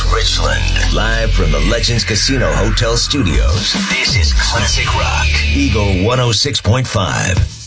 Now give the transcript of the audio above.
Richland. Live from the Legends Casino Hotel Studios. This is Classic Rock. Eagle 106.5.